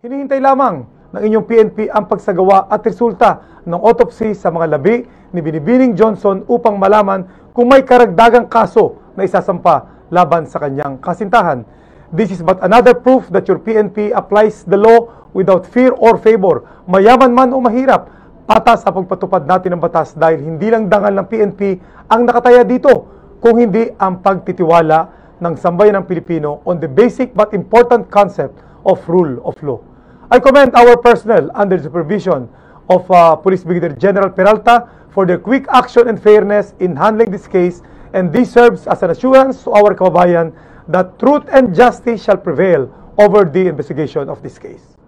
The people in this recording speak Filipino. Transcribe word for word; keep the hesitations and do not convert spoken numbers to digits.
Hinihintay lamang ng inyong P N P ang pagsagawa at resulta ng autopsy sa mga labi ni Binibining Johnson upang malaman kung may karagdagang kaso na isasampa laban sa kanyang kasintahan. This is but another proof that your P N P applies the law without fear or favor. Mayaman man o mahirap, patas sa pagpatupad natin ng batas dahil hindi lang dangal ng P N P ang nakataya dito, kung hindi ang pagtitiwala ng sambayan ng Pilipino on the basic but important concept of rule of law. I commend our personnel under the supervision of uh, Police Brigadier General Peralta for their quick action and fairness in handling this case, and this serves as an assurance to our kababayan that truth and justice shall prevail over the investigation of this case.